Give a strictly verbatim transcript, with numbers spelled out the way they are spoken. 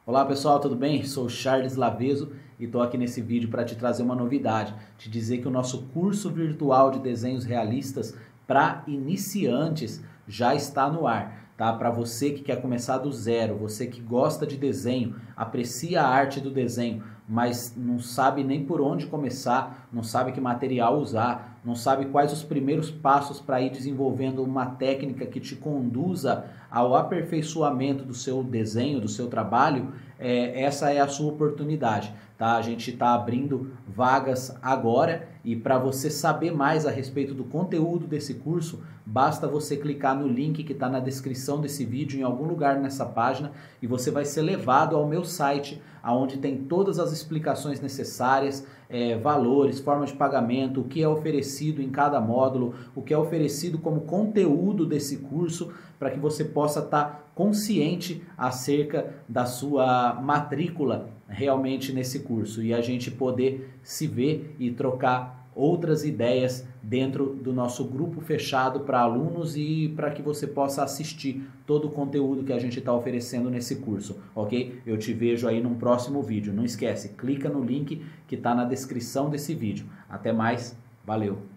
Olá pessoal, tudo bem? Sou Charles Laveso e estou aqui nesse vídeo para te trazer uma novidade, te dizer que o nosso curso virtual de desenhos realistas para iniciantes já está no ar, tá? Para você que quer começar do zero, você que gosta de desenho, aprecia a arte do desenho, mas não sabe nem por onde começar, não sabe que material usar, não sabe quais os primeiros passos para ir desenvolvendo uma técnica que te conduza ao aperfeiçoamento do seu desenho, do seu trabalho, é, essa é a sua oportunidade, tá? A gente está abrindo vagas agora e para você saber mais a respeito do conteúdo desse curso, basta você clicar no link que está na descrição desse vídeo, em algum lugar nessa página, e você vai ser levado ao meu site, onde tem todas as explicações necessárias, é, valores, forma de pagamento, o que é oferecido em cada módulo, o que é oferecido como conteúdo desse curso, para que você possa estar consciente acerca da sua matrícula realmente nesse curso e a gente poder se ver e trocar outras ideias dentro do nosso grupo fechado para alunos e para que você possa assistir todo o conteúdo que a gente está oferecendo nesse curso, ok? Eu te vejo aí num próximo vídeo. Não esquece, clica no link que está na descrição desse vídeo. Até mais, valeu!